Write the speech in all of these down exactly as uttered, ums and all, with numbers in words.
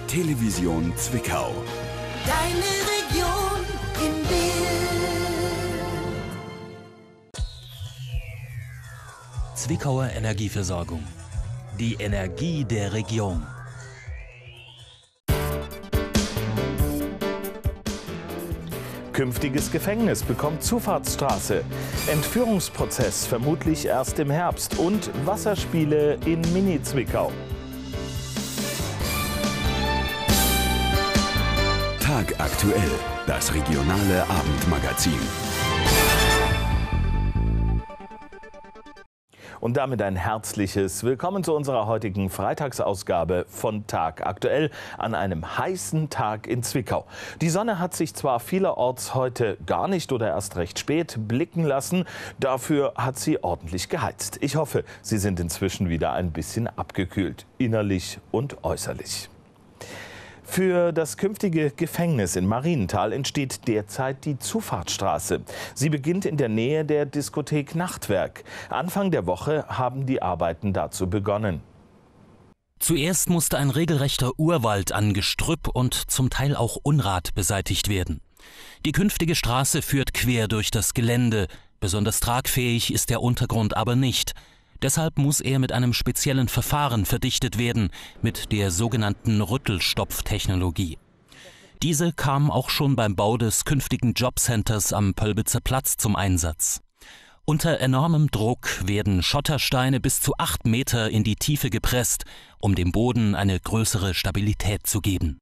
Television Zwickau. Deine Region im Bild. Zwickauer Energieversorgung. Die Energie der Region. Künftiges Gefängnis bekommt Zufahrtsstraße. Entführungsprozess vermutlich erst im Herbst. Und Wasserspiele in Mini-Zwickau. Tag aktuell, das regionale Abendmagazin. Und damit ein herzliches Willkommen zu unserer heutigen Freitagsausgabe von Tag aktuell an einem heißen Tag in Zwickau. Die Sonne hat sich zwar vielerorts heute gar nicht oder erst recht spät blicken lassen, dafür hat sie ordentlich geheizt. Ich hoffe, Sie sind inzwischen wieder ein bisschen abgekühlt, innerlich und äußerlich. Für das künftige Gefängnis in Marienthal entsteht derzeit die Zufahrtsstraße. Sie beginnt in der Nähe der Diskothek Nachtwerk. Anfang der Woche haben die Arbeiten dazu begonnen. Zuerst musste ein regelrechter Urwald an Gestrüpp und zum Teil auch Unrat beseitigt werden. Die künftige Straße führt quer durch das Gelände. Besonders tragfähig ist der Untergrund aber nicht. Deshalb muss er mit einem speziellen Verfahren verdichtet werden, mit der sogenannten Rüttelstopftechnologie. Diese kam auch schon beim Bau des künftigen Jobcenters am Pölbitzer Platz zum Einsatz. Unter enormem Druck werden Schottersteine bis zu acht Meter in die Tiefe gepresst, um dem Boden eine größere Stabilität zu geben.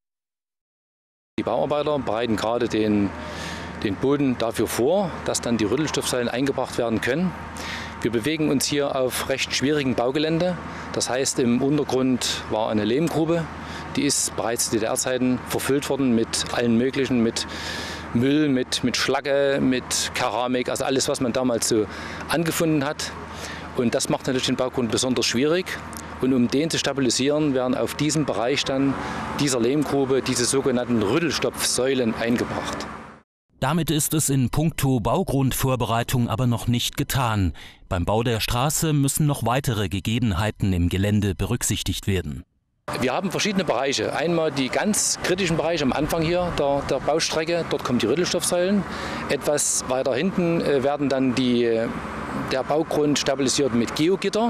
Die Bauarbeiter bereiten gerade den, den Boden dafür vor, dass dann die Rüttelstoffsäulen eingebracht werden können. Wir bewegen uns hier auf recht schwierigem Baugelände. Das heißt, im Untergrund war eine Lehmgrube. Die ist bereits zu D D R-Zeiten verfüllt worden mit allen möglichen, mit Müll, mit, mit Schlacke, mit Keramik, also alles, was man damals so angefunden hat. Und das macht natürlich den Baugrund besonders schwierig. Und um den zu stabilisieren, werden auf diesem Bereich dann dieser Lehmgrube diese sogenannten Rüttelstopfsäulen eingebracht. Damit ist es in puncto Baugrundvorbereitung aber noch nicht getan. Beim Bau der Straße müssen noch weitere Gegebenheiten im Gelände berücksichtigt werden. Wir haben verschiedene Bereiche. Einmal die ganz kritischen Bereiche am Anfang hier der, der Baustrecke. Dort kommen die Rüttelstoffsäulen. Etwas weiter hinten werden dann die, der Baugrund stabilisiert mit Geogitter.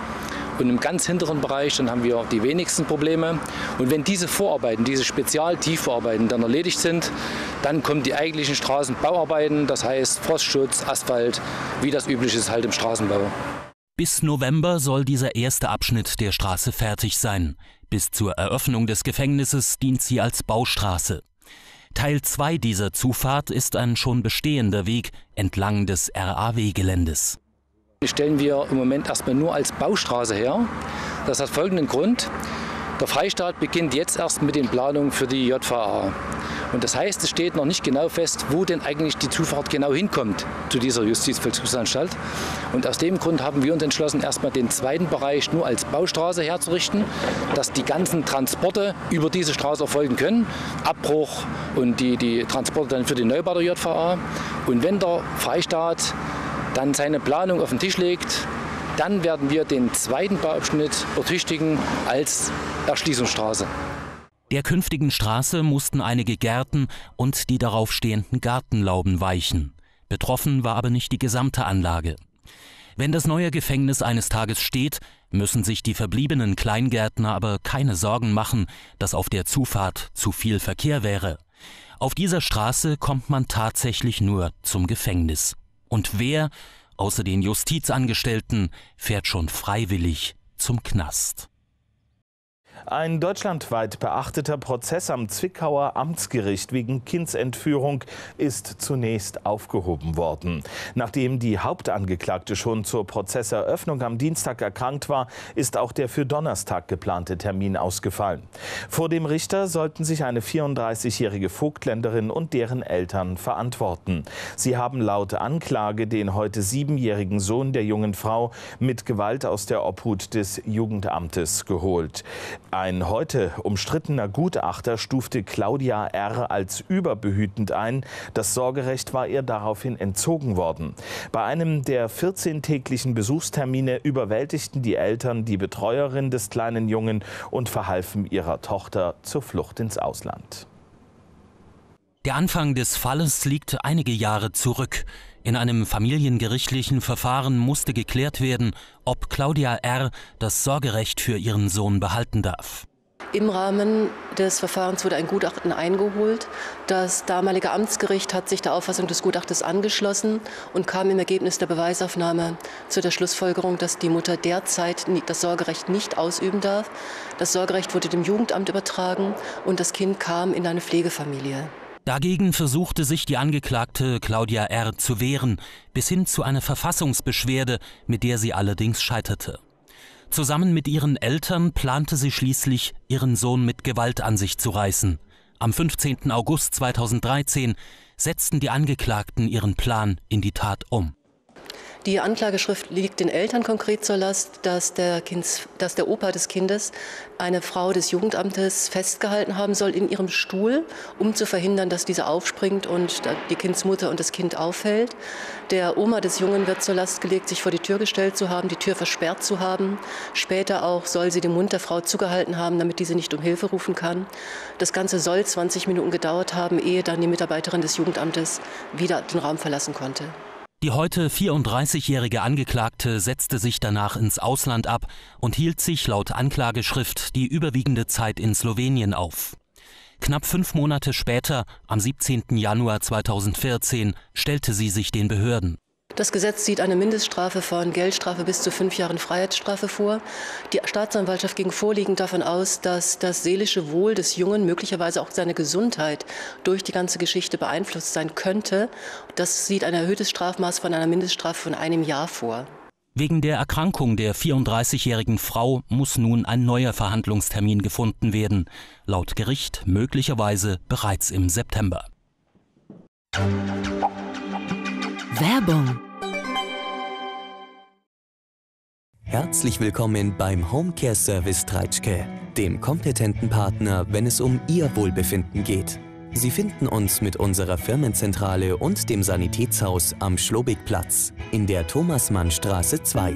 Und im ganz hinteren Bereich dann haben wir die wenigsten Probleme. Und wenn diese Vorarbeiten, diese Spezialtiefvorarbeiten dann erledigt sind, dann kommen die eigentlichen Straßenbauarbeiten, das heißt Frostschutz, Asphalt, wie das üblich ist halt im Straßenbau. Bis November soll dieser erste Abschnitt der Straße fertig sein. Bis zur Eröffnung des Gefängnisses dient sie als Baustraße. Teil zwei dieser Zufahrt ist ein schon bestehender Weg entlang des R A W-Geländes. Die stellen wir im Moment erstmal nur als Baustraße her. Das hat folgenden Grund. Der Freistaat beginnt jetzt erst mit den Planungen für die J V A. Und das heißt, es steht noch nicht genau fest, wo denn eigentlich die Zufahrt genau hinkommt zu dieser Justizvollzugsanstalt. Und aus dem Grund haben wir uns entschlossen, erstmal den zweiten Bereich nur als Baustraße herzurichten, dass die ganzen Transporte über diese Straße erfolgen können. Abbruch und die, die Transporte dann für den Neubau der J V A. Und wenn der Freistaat dann seine Planung auf den Tisch legt, dann werden wir den zweiten Bauabschnitt ertüchtigen als Erschließungsstraße. Der künftigen Straße mussten einige Gärten und die darauf stehenden Gartenlauben weichen. Betroffen war aber nicht die gesamte Anlage. Wenn das neue Gefängnis eines Tages steht, müssen sich die verbliebenen Kleingärtner aber keine Sorgen machen, dass auf der Zufahrt zu viel Verkehr wäre. Auf dieser Straße kommt man tatsächlich nur zum Gefängnis. Und wer, außer den Justizangestellten, fährt schon freiwillig zum Knast? Ein deutschlandweit beachteter Prozess am Zwickauer Amtsgericht wegen Kindsentführung ist zunächst aufgehoben worden. Nachdem die Hauptangeklagte schon zur Prozesseröffnung am Dienstag erkrankt war, ist auch der für Donnerstag geplante Termin ausgefallen. Vor dem Richter sollten sich eine vierunddreißigjährige Vogtländerin und deren Eltern verantworten. Sie haben laut Anklage den heute siebenjährigen Sohn der jungen Frau mit Gewalt aus der Obhut des Jugendamtes geholt. Ein heute umstrittener Gutachter stufte Claudia R. als überbehütend ein. Das Sorgerecht war ihr daraufhin entzogen worden. Bei einem der vierzehntäglichen Besuchstermine überwältigten die Eltern die Betreuerin des kleinen Jungen und verhalfen ihrer Tochter zur Flucht ins Ausland. Der Anfang des Falles liegt einige Jahre zurück. In einem familiengerichtlichen Verfahren musste geklärt werden, ob Claudia R. das Sorgerecht für ihren Sohn behalten darf. Im Rahmen des Verfahrens wurde ein Gutachten eingeholt. Das damalige Amtsgericht hat sich der Auffassung des Gutachtens angeschlossen und kam im Ergebnis der Beweisaufnahme zu der Schlussfolgerung, dass die Mutter derzeit das Sorgerecht nicht ausüben darf. Das Sorgerecht wurde dem Jugendamt übertragen und das Kind kam in eine Pflegefamilie. Dagegen versuchte sich die Angeklagte Claudia R. zu wehren, bis hin zu einer Verfassungsbeschwerde, mit der sie allerdings scheiterte. Zusammen mit ihren Eltern plante sie schließlich, ihren Sohn mit Gewalt an sich zu reißen. Am fünfzehnten August zweitausenddreizehn setzten die Angeklagten ihren Plan in die Tat um. Die Anklageschrift liegt den Eltern konkret zur Last, dass der, Kinds, dass der Opa des Kindes eine Frau des Jugendamtes festgehalten haben soll in ihrem Stuhl, um zu verhindern, dass diese aufspringt und die Kindsmutter und das Kind auffällt. Der Oma des Jungen wird zur Last gelegt, sich vor die Tür gestellt zu haben, die Tür versperrt zu haben. Später auch soll sie den Mund der Frau zugehalten haben, damit diese nicht um Hilfe rufen kann. Das Ganze soll zwanzig Minuten gedauert haben, ehe dann die Mitarbeiterin des Jugendamtes wieder den Raum verlassen konnte. Die heute vierunddreißigjährige Angeklagte setzte sich danach ins Ausland ab und hielt sich laut Anklageschrift die überwiegende Zeit in Slowenien auf. Knapp fünf Monate später, am siebzehnten Januar zweitausendvierzehn, stellte sie sich den Behörden. Das Gesetz sieht eine Mindeststrafe von Geldstrafe bis zu fünf Jahren Freiheitsstrafe vor. Die Staatsanwaltschaft ging vorliegend davon aus, dass das seelische Wohl des Jungen, möglicherweise auch seine Gesundheit, durch die ganze Geschichte beeinflusst sein könnte. Das sieht ein erhöhtes Strafmaß von einer Mindeststrafe von einem Jahr vor. Wegen der Erkrankung der vierunddreißigjährigen Frau muss nun ein neuer Verhandlungstermin gefunden werden. Laut Gericht möglicherweise bereits im September. Werbung. Herzlich willkommen beim Homecare Service Treitschke, dem kompetenten Partner, wenn es um Ihr Wohlbefinden geht. Sie finden uns mit unserer Firmenzentrale und dem Sanitätshaus am Schlobigplatz in der Thomas-Mann-Straße zwei.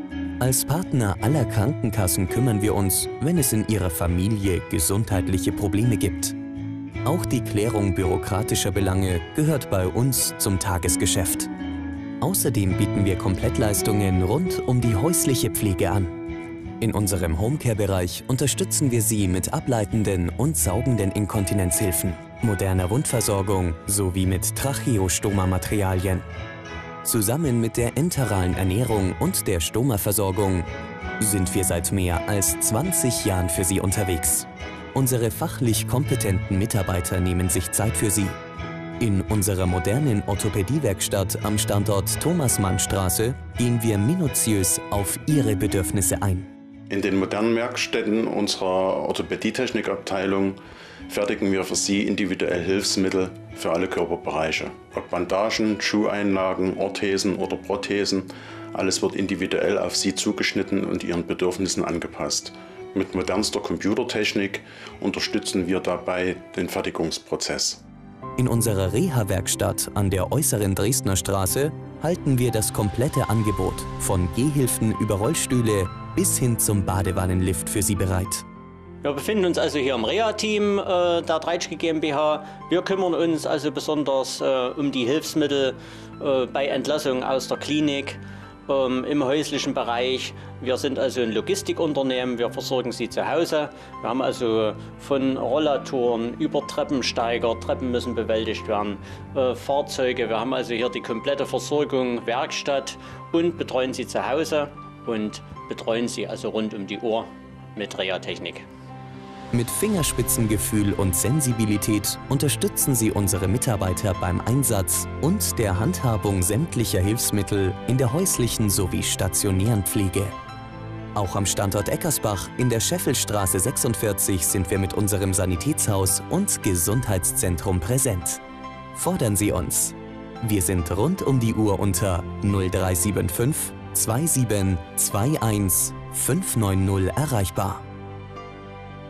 Als Partner aller Krankenkassen kümmern wir uns, wenn es in Ihrer Familie gesundheitliche Probleme gibt. Auch die Klärung bürokratischer Belange gehört bei uns zum Tagesgeschäft. Außerdem bieten wir Komplettleistungen rund um die häusliche Pflege an. In unserem Homecare-Bereich unterstützen wir Sie mit ableitenden und saugenden Inkontinenzhilfen, moderner Wundversorgung sowie mit Tracheostoma-Materialien. Zusammen mit der enteralen Ernährung und der Stoma-Versorgung sind wir seit mehr als zwanzig Jahren für Sie unterwegs. Unsere fachlich kompetenten Mitarbeiter nehmen sich Zeit für Sie. In unserer modernen Orthopädiewerkstatt am Standort Thomas-Mann-Straße gehen wir minutiös auf Ihre Bedürfnisse ein. In den modernen Werkstätten unserer Orthopädietechnikabteilung fertigen wir für Sie individuell Hilfsmittel für alle Körperbereiche. Ob Bandagen, Schuheinlagen, Orthesen oder Prothesen, alles wird individuell auf Sie zugeschnitten und Ihren Bedürfnissen angepasst. Mit modernster Computertechnik unterstützen wir dabei den Fertigungsprozess. In unserer Reha-Werkstatt an der äußeren Dresdner Straße halten wir das komplette Angebot von Gehhilfen über Rollstühle bis hin zum Badewannenlift für Sie bereit. Wir befinden uns also hier im Reha-Team äh, der Treitschke GmbH. Wir kümmern uns also besonders äh, um die Hilfsmittel äh, bei Entlassung aus der Klinik, ähm, im häuslichen Bereich. Wir sind also ein Logistikunternehmen, wir versorgen Sie zu Hause. Wir haben also von Rollatoren über Treppensteiger, Treppen müssen bewältigt werden, äh, Fahrzeuge. Wir haben also hier die komplette Versorgung, Werkstatt und betreuen Sie zu Hause und betreuen Sie also rund um die Uhr mit Reha-Technik. Mit Fingerspitzengefühl und Sensibilität unterstützen Sie unsere Mitarbeiter beim Einsatz und der Handhabung sämtlicher Hilfsmittel in der häuslichen sowie stationären Pflege. Auch am Standort Eckersbach in der Scheffelstraße sechsundvierzig sind wir mit unserem Sanitätshaus und Gesundheitszentrum präsent. Fordern Sie uns. Wir sind rund um die Uhr unter null drei sieben fünf zwei sieben zwei eins fünf neun null erreichbar.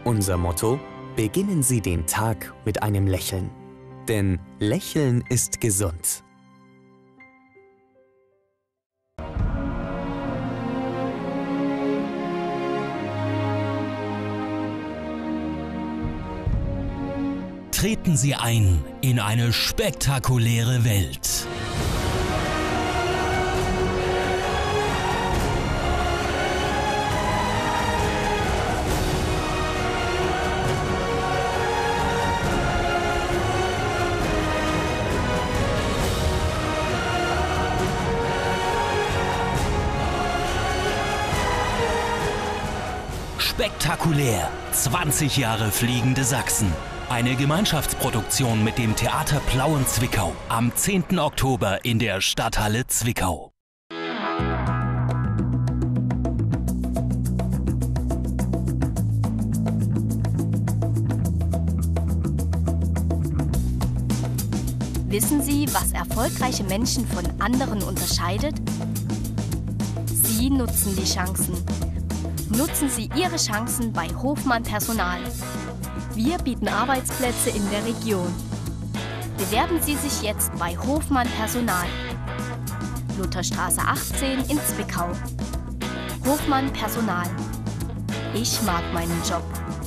Unser Motto: Beginnen Sie den Tag mit einem Lächeln. Denn Lächeln ist gesund. Treten Sie ein in eine spektakuläre Welt. Spektakulär! zwanzig Jahre Fliegende Sachsen. Eine Gemeinschaftsproduktion mit dem Theater Plauen-Zwickau am zehnten Oktober in der Stadthalle Zwickau. Wissen Sie, was erfolgreiche Menschen von anderen unterscheidet? Sie nutzen die Chancen. Nutzen Sie Ihre Chancen bei Hofmann Personal. Wir bieten Arbeitsplätze in der Region. Bewerben Sie sich jetzt bei Hofmann Personal. Lutherstraße achtzehn in Zwickau. Hofmann Personal. Ich mag meinen Job.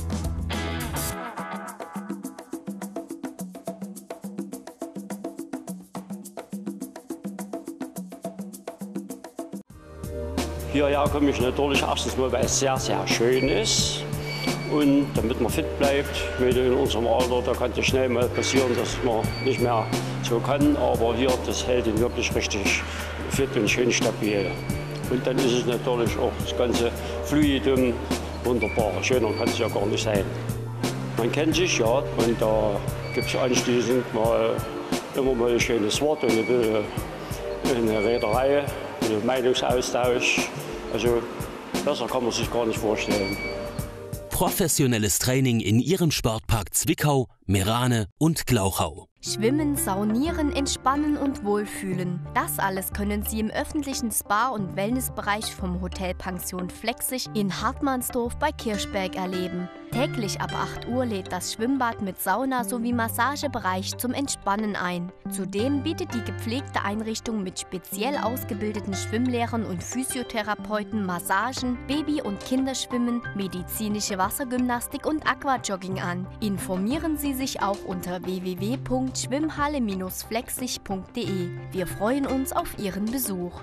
Hierher komme ich natürlich erstens mal, weil es sehr, sehr schön ist. Und damit man fit bleibt, in unserem Alter, da kann es schnell mal passieren, dass man nicht mehr so kann. Aber hier, das hält ihn wirklich richtig fit und schön stabil. Und dann ist es natürlich auch das ganze Fluidum wunderbar. Schöner kann es ja gar nicht sein. Man kennt sich, ja, und da gibt es anschließend mal immer mal ein schönes Wort und ein bisschen eine Rederei, ein Meinungsaustausch. Also besser kann man sich gar nicht vorstellen. Professionelles Training in Ihrem Sportpark Zwickau, Meerane und Glauchau. Schwimmen, saunieren, entspannen und wohlfühlen. Das alles können Sie im öffentlichen Spa- und Wellnessbereich vom Hotel Pension Flexig in Hartmannsdorf bei Kirchberg erleben. Täglich ab acht Uhr lädt das Schwimmbad mit Sauna sowie Massagebereich zum Entspannen ein. Zudem bietet die gepflegte Einrichtung mit speziell ausgebildeten Schwimmlehrern und Physiotherapeuten Massagen, Baby- und Kinderschwimmen, medizinische Wassergymnastik und Aquajogging an. Informieren Sie sich auch unter w w w punkt schwimmhalle Bindestrich flexig punkt de. Wir freuen uns auf Ihren Besuch.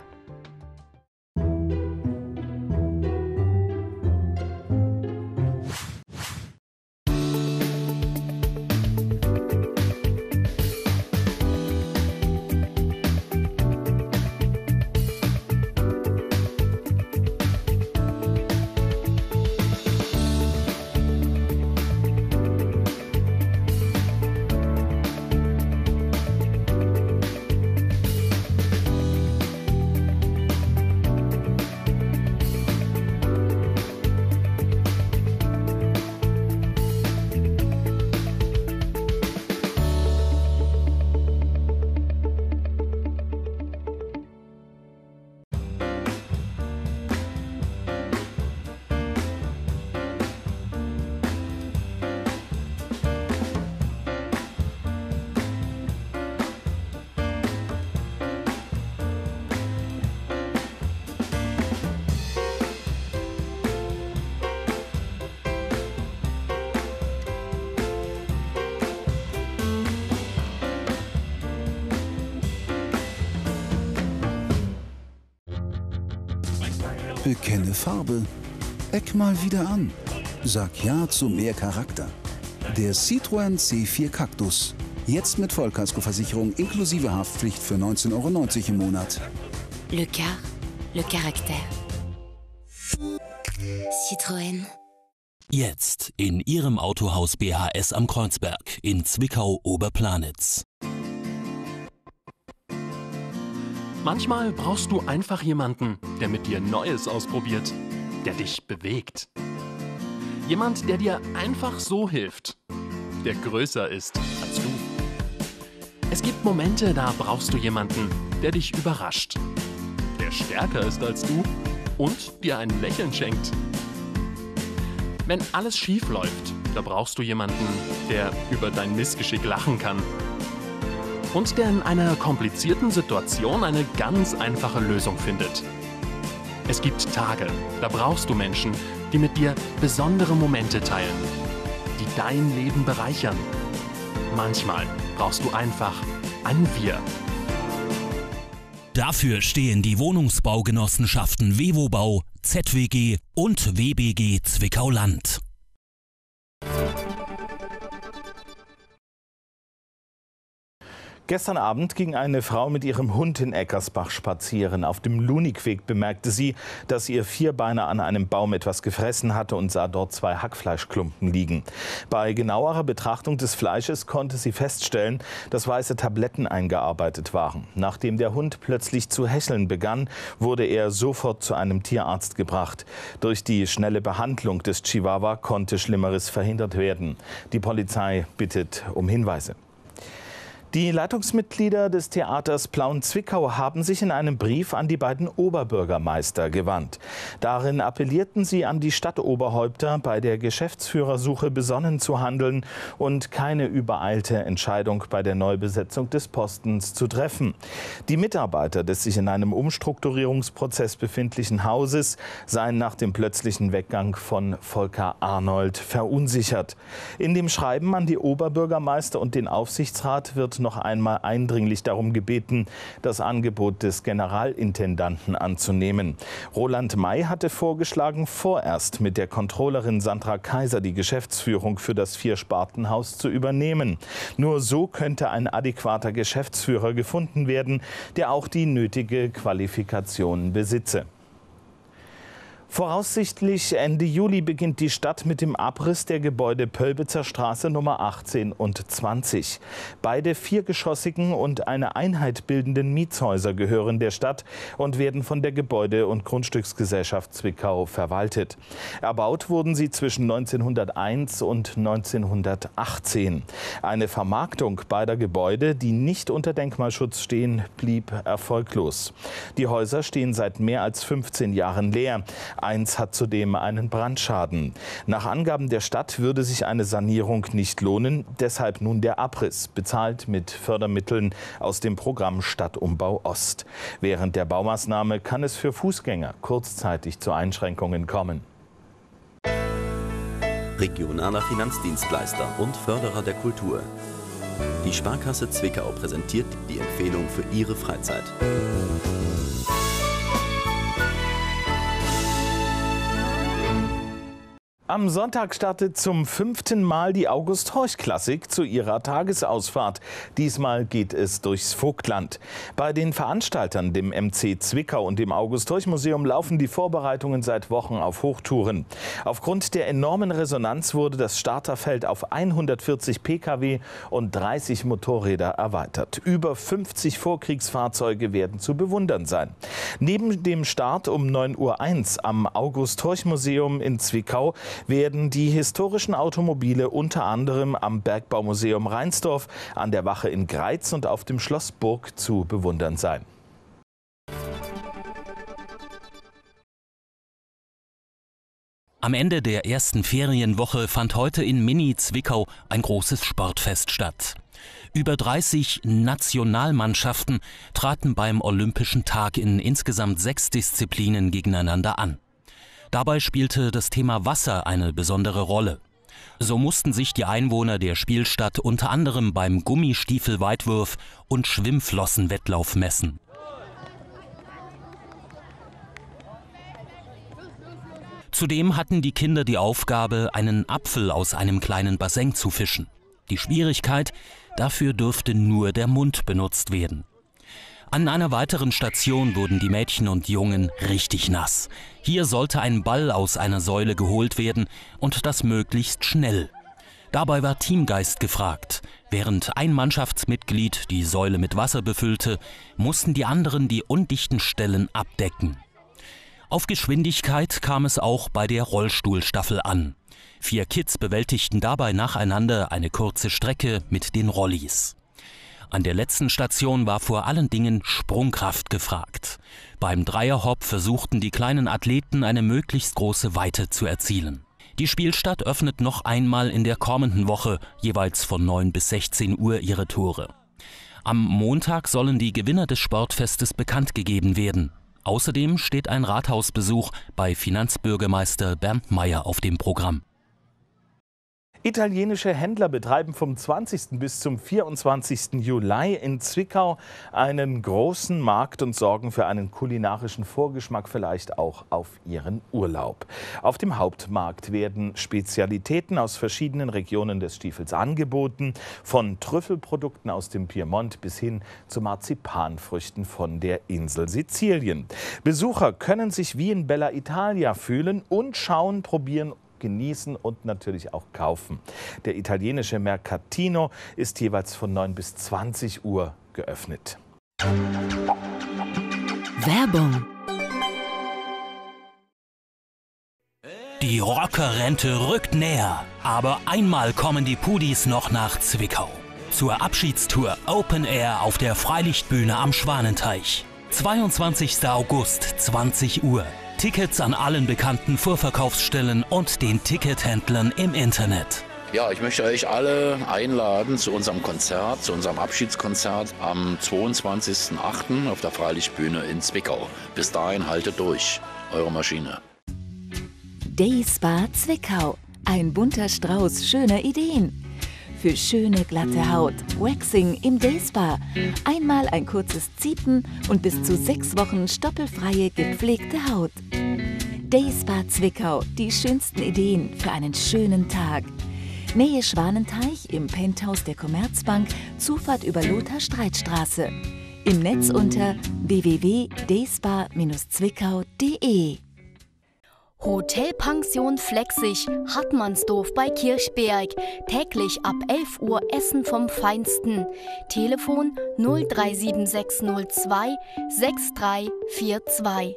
Bekenne Farbe. Eck mal wieder an. Sag ja zu mehr Charakter. Der Citroën C vier Cactus. Jetzt mit Vollkaskoversicherung inklusive Haftpflicht für neunzehn Euro neunzig im Monat. Le car, le caractère. Citroën. Jetzt in Ihrem Autohaus B H S am Kreuzberg in Zwickau-Oberplanitz. Manchmal brauchst du einfach jemanden, der mit dir Neues ausprobiert, der dich bewegt. Jemand, der dir einfach so hilft, der größer ist als du. Es gibt Momente, da brauchst du jemanden, der dich überrascht, der stärker ist als du und dir ein Lächeln schenkt. Wenn alles schief läuft, da brauchst du jemanden, der über dein Missgeschick lachen kann. Und der in einer komplizierten Situation eine ganz einfache Lösung findet. Es gibt Tage, da brauchst du Menschen, die mit dir besondere Momente teilen, die dein Leben bereichern. Manchmal brauchst du einfach ein Wir. Dafür stehen die Wohnungsbaugenossenschaften WewoBau, Z W G und W B G Zwickau-Land. Gestern Abend ging eine Frau mit ihrem Hund in Eckersbach spazieren. Auf dem Lunikweg bemerkte sie, dass ihr Vierbeiner an einem Baum etwas gefressen hatte und sah dort zwei Hackfleischklumpen liegen. Bei genauerer Betrachtung des Fleisches konnte sie feststellen, dass weiße Tabletten eingearbeitet waren. Nachdem der Hund plötzlich zu hecheln begann, wurde er sofort zu einem Tierarzt gebracht. Durch die schnelle Behandlung des Chihuahua konnte Schlimmeres verhindert werden. Die Polizei bittet um Hinweise. Die Leitungsmitglieder des Theaters Plauen-Zwickau haben sich in einem Brief an die beiden Oberbürgermeister gewandt. Darin appellierten sie an die Stadtoberhäupter, bei der Geschäftsführersuche besonnen zu handeln und keine übereilte Entscheidung bei der Neubesetzung des Postens zu treffen. Die Mitarbeiter des sich in einem Umstrukturierungsprozess befindlichen Hauses seien nach dem plötzlichen Weggang von Volker Arnold verunsichert. In dem Schreiben an die Oberbürgermeister und den Aufsichtsrat wird noch einmal eindringlich darum gebeten, das Angebot des Generalintendanten anzunehmen. Roland May hatte vorgeschlagen, vorerst mit der Controllerin Sandra Kaiser die Geschäftsführung für das Vierspartenhaus zu übernehmen. Nur so könnte ein adäquater Geschäftsführer gefunden werden, der auch die nötige Qualifikation besitze. Voraussichtlich Ende Juli beginnt die Stadt mit dem Abriss der Gebäude Pölbitzer Straße Nummer achtzehn und zwanzig. Beide viergeschossigen und eine Einheit bildenden Mietshäuser gehören der Stadt und werden von der Gebäude- und Grundstücksgesellschaft Zwickau verwaltet. Erbaut wurden sie zwischen neunzehnhunderteins und neunzehnhundertachtzehn. Eine Vermarktung beider Gebäude, die nicht unter Denkmalschutz stehen, blieb erfolglos. Die Häuser stehen seit mehr als fünfzehn Jahren leer. Eins hat zudem einen Brandschaden. Nach Angaben der Stadt würde sich eine Sanierung nicht lohnen, deshalb nun der Abriss, bezahlt mit Fördermitteln aus dem Programm Stadtumbau Ost. Während der Baumaßnahme kann es für Fußgänger kurzzeitig zu Einschränkungen kommen. Regionaler Finanzdienstleister und Förderer der Kultur. Die Sparkasse Zwickau präsentiert die Empfehlung für Ihre Freizeit. Am Sonntag startet zum fünften Mal die August-Horch-Klassik zu ihrer Tagesausfahrt. Diesmal geht es durchs Vogtland. Bei den Veranstaltern, dem M C Zwickau und dem August-Horch-Museum, laufen die Vorbereitungen seit Wochen auf Hochtouren. Aufgrund der enormen Resonanz wurde das Starterfeld auf hundertvierzig Pkw und dreißig Motorräder erweitert. Über fünfzig Vorkriegsfahrzeuge werden zu bewundern sein. Neben dem Start um neun Uhr eins am August-Horch-Museum in Zwickau werden die historischen Automobile unter anderem am Bergbaumuseum Reinsdorf, an der Wache in Greiz und auf dem Schloss Burg zu bewundern sein. Am Ende der ersten Ferienwoche fand heute in Mini-Zwickau ein großes Sportfest statt. Über dreißig Nationalmannschaften traten beim Olympischen Tag in insgesamt sechs Disziplinen gegeneinander an. Dabei spielte das Thema Wasser eine besondere Rolle. So mussten sich die Einwohner der Spielstadt unter anderem beim Gummistiefelweitwurf und Schwimmflossenwettlauf messen. Zudem hatten die Kinder die Aufgabe, einen Apfel aus einem kleinen Bassin zu fischen. Die Schwierigkeit, dafür durfte nur der Mund benutzt werden. An einer weiteren Station wurden die Mädchen und Jungen richtig nass. Hier sollte ein Ball aus einer Säule geholt werden und das möglichst schnell. Dabei war Teamgeist gefragt. Während ein Mannschaftsmitglied die Säule mit Wasser befüllte, mussten die anderen die undichten Stellen abdecken. Auf Geschwindigkeit kam es auch bei der Rollstuhlstaffel an. Vier Kids bewältigten dabei nacheinander eine kurze Strecke mit den Rollis. An der letzten Station war vor allen Dingen Sprungkraft gefragt. Beim Dreierhopp versuchten die kleinen Athleten eine möglichst große Weite zu erzielen. Die Spielstadt öffnet noch einmal in der kommenden Woche, jeweils von neun bis sechzehn Uhr ihre Tore. Am Montag sollen die Gewinner des Sportfestes bekannt gegeben werden. Außerdem steht ein Rathausbesuch bei Finanzbürgermeister Bernd Meyer auf dem Programm. Italienische Händler betreiben vom zwanzigsten bis zum vierundzwanzigsten Juli in Zwickau einen großen Markt und sorgen für einen kulinarischen Vorgeschmack vielleicht auch auf ihren Urlaub. Auf dem Hauptmarkt werden Spezialitäten aus verschiedenen Regionen des Stiefels angeboten, von Trüffelprodukten aus dem Piemont bis hin zu Marzipanfrüchten von der Insel Sizilien. Besucher können sich wie in Bella Italia fühlen und schauen, probieren, genießen und natürlich auch kaufen. Der italienische Mercatino ist jeweils von neun bis zwanzig Uhr geöffnet. Werbung. Die Rockerrente rückt näher, aber einmal kommen die Pudis noch nach Zwickau. Zur Abschiedstour Open Air auf der Freilichtbühne am Schwanenteich. zweiundzwanzigster August, zwanzig Uhr. Tickets an allen bekannten Vorverkaufsstellen und den Tickethändlern im Internet. Ja, ich möchte euch alle einladen zu unserem Konzert, zu unserem Abschiedskonzert am zweiundzwanzigsten achten auf der Freilichtbühne in Zwickau. Bis dahin haltet durch, eure Maschine. Day Spa Zwickau. Ein bunter Strauß schöner Ideen. Für schöne, glatte Haut. Waxing im Day Spa. Einmal ein kurzes Ziepen und bis zu sechs Wochen stoppelfreie, gepflegte Haut. Day Spa Zwickau. Die schönsten Ideen für einen schönen Tag. Nähe Schwanenteich im Penthouse der Commerzbank. Zufahrt über Lothar-Streitstraße. Im Netz unter w w w punkt dayspa Bindestrich zwickau punkt de. Hotelpension Flexig, Hartmannsdorf bei Kirchberg. Täglich ab elf Uhr Essen vom Feinsten. Telefon null drei sieben sechs null zwei sechs drei vier zwei.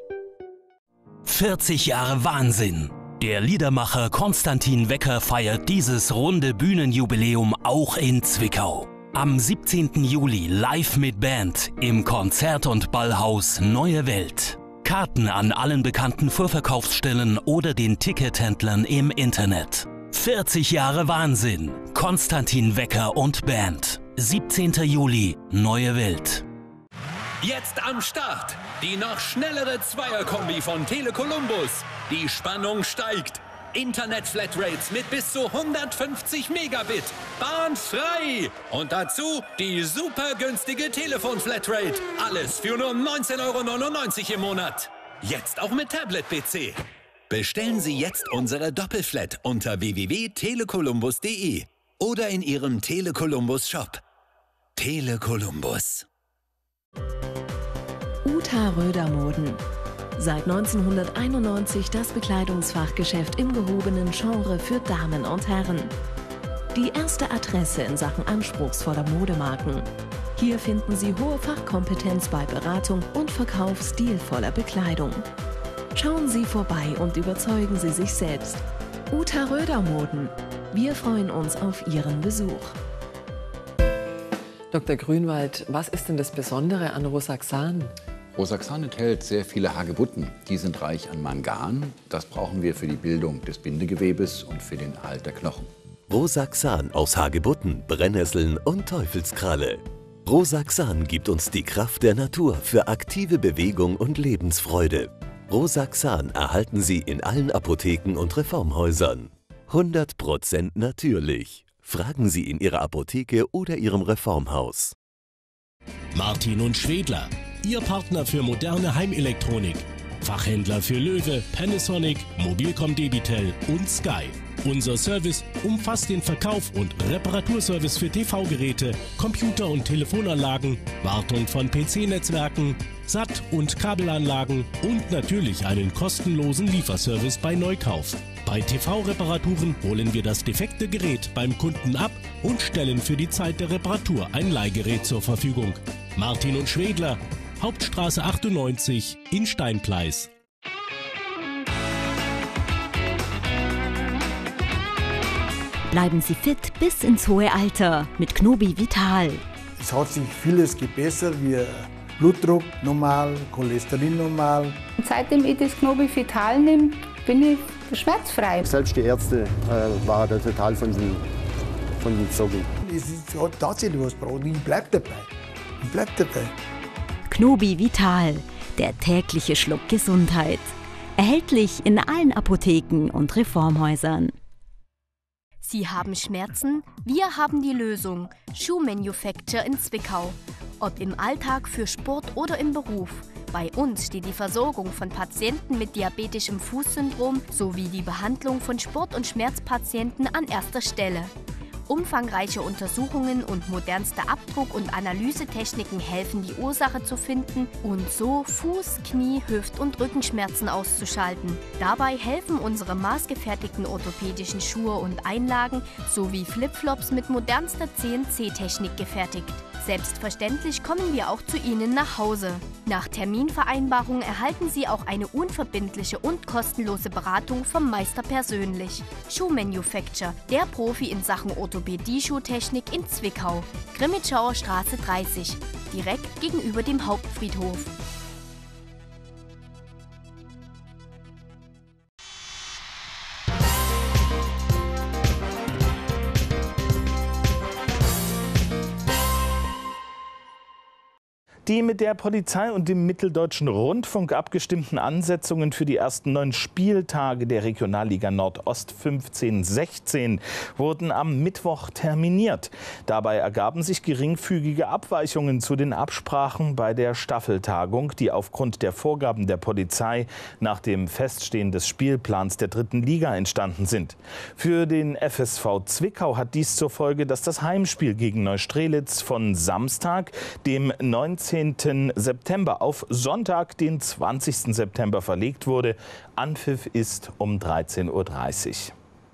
vierzig Jahre Wahnsinn. Der Liedermacher Konstantin Wecker feiert dieses runde Bühnenjubiläum auch in Zwickau. Am siebzehnten Juli live mit Band im Konzert- und Ballhaus Neue Welt. Karten an allen bekannten Vorverkaufsstellen oder den Tickethändlern im Internet. vierzig Jahre Wahnsinn. Konstantin Wecker und Band. siebzehnten Juli, Neue Welt. Jetzt am Start. Die noch schnellere Zweierkombi von Tele Columbus. Die Spannung steigt. Internet-Flatrates mit bis zu hundertfünfzig Megabit. Bahnfrei. Und dazu die super günstige Telefon-Flatrate. Alles für nur neunzehn Euro neunundneunzig im Monat. Jetzt auch mit Tablet-P C. Bestellen Sie jetzt unsere Doppelflat unter w w w punkt telecolumbus punkt de oder in Ihrem Tele Columbus Shop. Tele Columbus. Uta Röder Moden. Seit neunzehnhunderteinundneunzig das Bekleidungsfachgeschäft im gehobenen Genre für Damen und Herren. Die erste Adresse in Sachen anspruchsvoller Modemarken. Hier finden Sie hohe Fachkompetenz bei Beratung und Verkauf stilvoller Bekleidung. Schauen Sie vorbei und überzeugen Sie sich selbst. Uta Röder Moden. Wir freuen uns auf Ihren Besuch. Doktor Grünwald, was ist denn das Besondere an Rosaxan? Rosaxan enthält sehr viele Hagebutten. Die sind reich an Mangan. Das brauchen wir für die Bildung des Bindegewebes und für den Erhalt der Knochen. Rosaxan aus Hagebutten, Brennnesseln und Teufelskralle. Rosaxan gibt uns die Kraft der Natur für aktive Bewegung und Lebensfreude. Rosaxan erhalten Sie in allen Apotheken und Reformhäusern. hundert Prozent natürlich. Fragen Sie in Ihrer Apotheke oder Ihrem Reformhaus. Martin und Schwedler, Ihr Partner für moderne Heimelektronik. Fachhändler für Löwe, Panasonic, Mobilcom Debitel und Sky. Unser Service umfasst den Verkauf und Reparaturservice für T V-Geräte, Computer- und Telefonanlagen, Wartung von P C-Netzwerken, Sat- und Kabelanlagen und natürlich einen kostenlosen Lieferservice bei Neukauf. Bei T V-Reparaturen holen wir das defekte Gerät beim Kunden ab und stellen für die Zeit der Reparatur ein Leihgerät zur Verfügung. Martin und Schwedler, Hauptstraße achtundneunzig in Steinpleis. Bleiben Sie fit bis ins hohe Alter mit Knobi Vital. Es hat sich vieles gebessert, wie Blutdruck normal, Cholesterin normal. Seitdem ich das Knobi Vital nehme, bin ich schmerzfrei. Selbst die Ärzte äh, waren da total von den, von den Socken. Es ist tatsächlich was braucht. Ich bleib dabei. Ich bleib dabei. Knobi Vital, der tägliche Schluck Gesundheit. Erhältlich in allen Apotheken und Reformhäusern. Sie haben Schmerzen? Wir haben die Lösung. Shoe Manufacture in Zwickau. Ob im Alltag, für Sport oder im Beruf. Bei uns steht die Versorgung von Patienten mit diabetischem Fußsyndrom sowie die Behandlung von Sport- und Schmerzpatienten an erster Stelle. Umfangreiche Untersuchungen und modernste Abdruck- und Analysetechniken helfen, die Ursache zu finden und so Fuß-, Knie-, Hüft- und Rückenschmerzen auszuschalten. Dabei helfen unsere maßgefertigten orthopädischen Schuhe und Einlagen sowie Flipflops mit modernster C N C-Technik gefertigt. Selbstverständlich kommen wir auch zu Ihnen nach Hause. Nach Terminvereinbarung erhalten Sie auch eine unverbindliche und kostenlose Beratung vom Meister persönlich. Shoe Manufacture, der Profi in Sachen Orthopädie-Schuhtechnik in Zwickau. Grimmitschauer Straße dreißig, direkt gegenüber dem Hauptfriedhof. Die mit der Polizei und dem Mitteldeutschen Rundfunk abgestimmten Ansetzungen für die ersten neun Spieltage der Regionalliga Nordost fünfzehn sechzehn wurden am Mittwoch terminiert. Dabei ergaben sich geringfügige Abweichungen zu den Absprachen bei der Staffeltagung, die aufgrund der Vorgaben der Polizei nach dem Feststehen des Spielplans der dritten Liga entstanden sind. Für den F S V Zwickau hat dies zur Folge, dass das Heimspiel gegen Neustrelitz von Samstag, dem neunzehnten September auf Sonntag, den zwanzigsten September verlegt wurde. Anpfiff ist um dreizehn Uhr dreißig.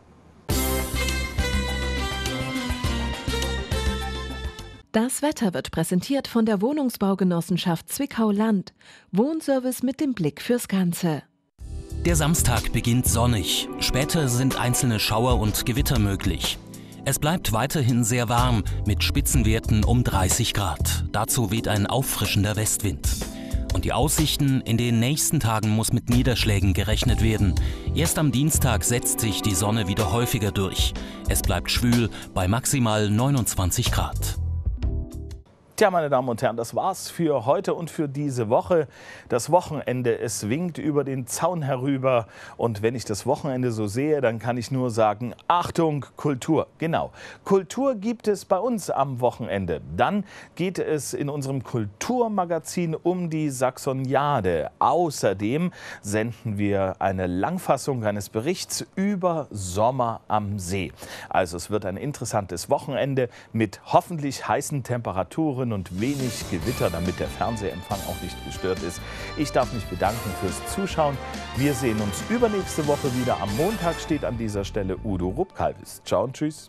Das Wetter wird präsentiert von der Wohnungsbaugenossenschaft Zwickau-Land. Wohnservice mit dem Blick fürs Ganze. Der Samstag beginnt sonnig. Später sind einzelne Schauer und Gewitter möglich. Es bleibt weiterhin sehr warm, mit Spitzenwerten um dreißig Grad. Dazu weht ein auffrischender Westwind. Und die Aussichten: in den nächsten Tagen muss mit Niederschlägen gerechnet werden. Erst am Dienstag setzt sich die Sonne wieder häufiger durch. Es bleibt schwül bei maximal neunundzwanzig Grad. Tja, meine Damen und Herren, das war's für heute und für diese Woche. Das Wochenende, es winkt über den Zaun herüber. Und wenn ich das Wochenende so sehe, dann kann ich nur sagen: Achtung, Kultur. Genau, Kultur gibt es bei uns am Wochenende. Dann geht es in unserem Kulturmagazin um die Saxoniade. Außerdem senden wir eine Langfassung eines Berichts über Sommer am See. Also es wird ein interessantes Wochenende mit hoffentlich heißen Temperaturen und wenig Gewitter, damit der Fernsehempfang auch nicht gestört ist. Ich darf mich bedanken fürs Zuschauen. Wir sehen uns übernächste Woche wieder. Am Montag steht an dieser Stelle Udo Rupp-Kalvis. Ciao und tschüss.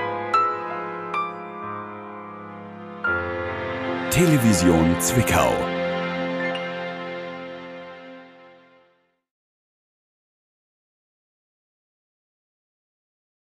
Television Zwickau.